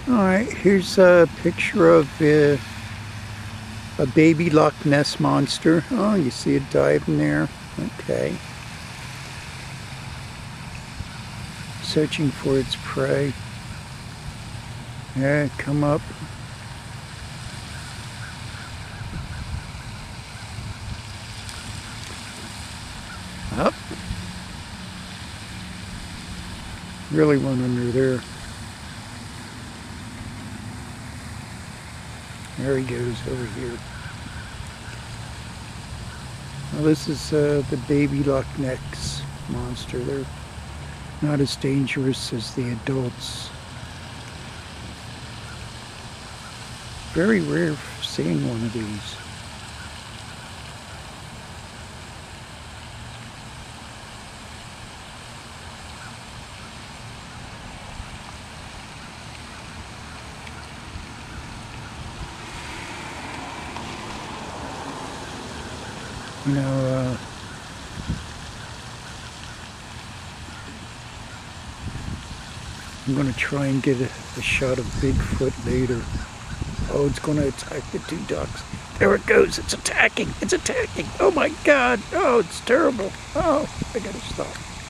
Alright, here's a picture of a baby Loch Ness Monster. Oh, you see it diving there. Okay. Searching for its prey. Yeah, come up. Up. Really went under there. There he goes over here. Well, this is the baby Loch Ness Monster. They're not as dangerous as the adults. Very rare seeing one of these. You know, I'm going to try and get a shot of Bigfoot later. Oh, it's going to attack the two ducks. There it goes. It's attacking. It's attacking. Oh my God. Oh, it's terrible. Oh, I got to stop.